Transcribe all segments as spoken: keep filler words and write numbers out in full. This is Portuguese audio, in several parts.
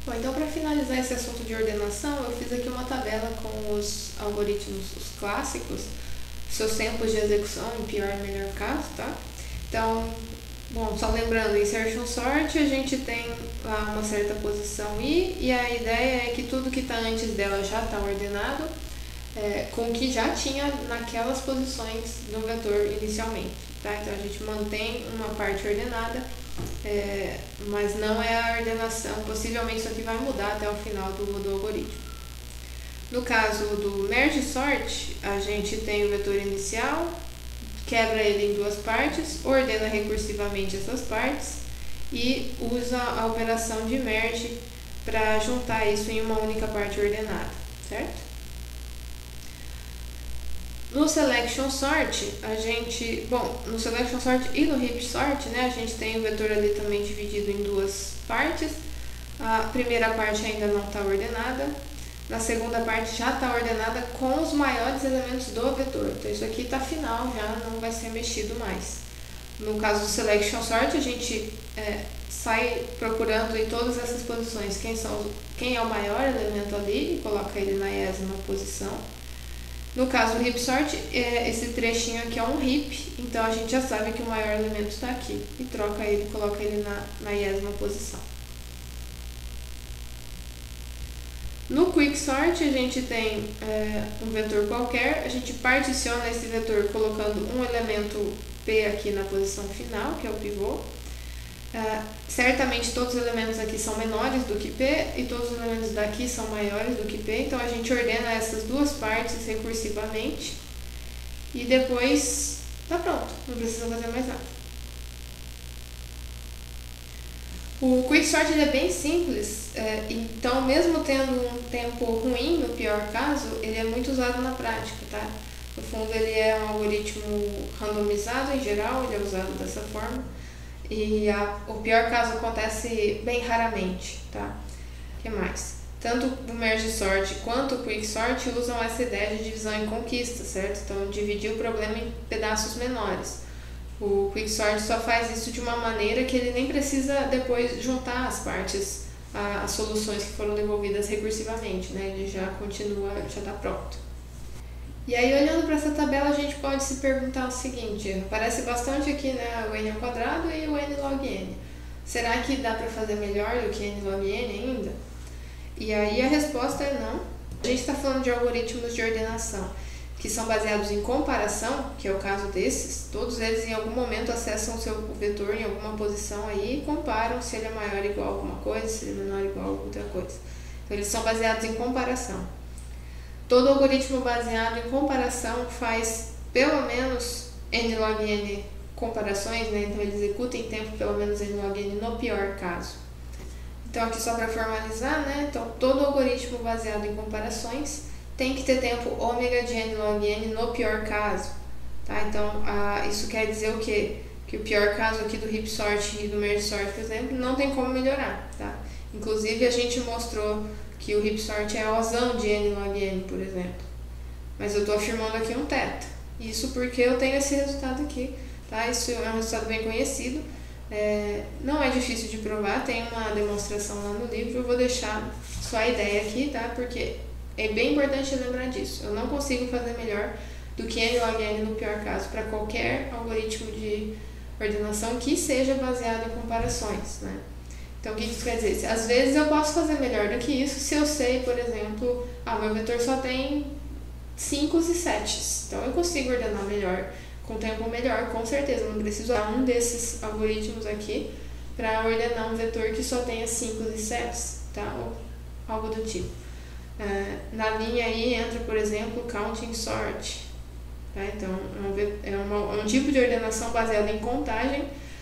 Bom, então para finalizar esse assunto de ordenação, eu fiz aqui uma tabela com os algoritmos os clássicos, seus tempos de execução em pior e melhor caso, tá? Então, bom, só lembrando, insertion sort a gente tem lá uma certa posição i, e a ideia é que tudo que está antes dela já está ordenado é, com o que já tinha naquelas posições do vetor inicialmente, tá? Então a gente mantém uma parte ordenada, é, mas não é a ordenação, possivelmente isso aqui vai mudar até o final do, do algoritmo. No caso do merge sort, a gente tem o vetor inicial, quebra ele em duas partes, ordena recursivamente essas partes e usa a operação de merge para juntar isso em uma única parte ordenada, certo? No selection sort, a gente, bom, no selection sort e no heap sort, né, a gente tem o vetor ali também dividido em duas partes. A primeira parte ainda não está ordenada, na segunda parte já está ordenada com os maiores elementos do vetor. Então isso aqui está final, já não vai ser mexido mais. No caso do selection sort, a gente é, sai procurando em todas essas posições quem, são, quem é o maior elemento ali e coloca ele na iésima posição. No caso do heap sort, esse trechinho aqui é um heap, então a gente já sabe que o maior elemento está aqui e troca ele, coloca ele na, na iésima posição. No quicksort, a gente tem é, um vetor qualquer, a gente particiona esse vetor colocando um elemento P aqui na posição final, que é o pivô. Uh, certamente todos os elementos aqui são menores do que P e todos os elementos daqui são maiores do que P, então a gente ordena essas duas partes recursivamente e depois tá pronto, não precisa fazer mais nada. O quicksort é bem simples, é, então mesmo tendo um tempo ruim no pior caso, ele é muito usado na prática, tá? No fundo ele é um algoritmo randomizado em geral, ele é usado dessa forma. E a, o pior caso acontece bem raramente, tá? O que mais? Tanto o merge sort quanto o quicksort usam essa ideia de divisão em conquista, certo? Então, dividir o problema em pedaços menores. O quicksort só faz isso de uma maneira que ele nem precisa depois juntar as partes, a, as soluções que foram devolvidas recursivamente, né? Ele já continua, já está pronto. E aí, olhando para essa tabela, a gente pode se perguntar o seguinte, aparece bastante aqui, né, o n ao quadrado e o n log n. Será que dá para fazer melhor do que n log n ainda? E aí a resposta é não. A gente está falando de algoritmos de ordenação que são baseados em comparação, que é o caso desses. Todos eles em algum momento acessam o seu vetor em alguma posição aí e comparam se ele é maior ou igual a alguma coisa, se ele é menor ou igual a outra coisa. Então eles são baseados em comparação. Todo algoritmo baseado em comparação faz pelo menos n log n comparações, né? Então ele executa em tempo pelo menos n log n no pior caso. Então aqui só para formalizar, né? Então todo algoritmo baseado em comparações tem que ter tempo ômega de n log n no pior caso, tá? Então ah, isso quer dizer o quê? Que o pior caso aqui do heap sort e do merge sort, por exemplo, não tem como melhorar, tá? Inclusive a gente mostrou que o heap sort é osão de n log n, por exemplo. Mas eu estou afirmando aqui um θ. Isso porque eu tenho esse resultado aqui, tá? Isso é um resultado bem conhecido. É, não é difícil de provar, tem uma demonstração lá no livro. Eu vou deixar só a ideia aqui, tá? Porque é bem importante lembrar disso. Eu não consigo fazer melhor do que n log n no pior caso para qualquer algoritmo de ordenação que seja baseado em comparações, né? Então, o que isso quer dizer? Às vezes eu posso fazer melhor do que isso se eu sei, por exemplo, ah, meu vetor só tem cinco e sete. Então, eu consigo ordenar melhor, com tempo melhor, com certeza. Não preciso usar um desses algoritmos aqui para ordenar um vetor que só tenha cinco e sete, tá? Ou algo do tipo. Uh, na linha aí entra, por exemplo, counting sort. Tá? Então, é, uma, é um tipo de ordenação baseada em contagem,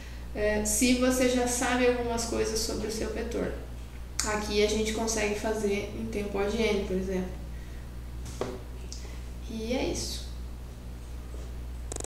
É, se você já sabe algumas coisas sobre o seu vetor. Aqui a gente consegue fazer em tempo O de n, por exemplo. E é isso.